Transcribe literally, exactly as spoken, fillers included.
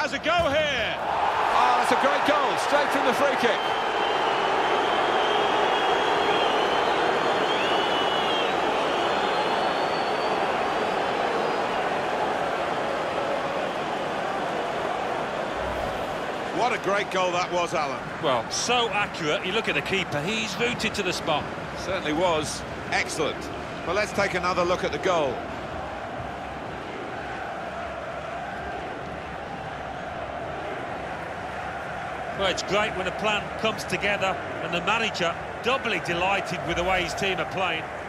has a go here. Oh, that's a great goal, straight from the free kick. What a great goal that was, Alan. Well, so accurate. You look at the keeper, he's rooted to the spot. Certainly was. Excellent. But let's take another look at the goal. Well, it's great when a plan comes together and the manager doubly delighted with the way his team are playing.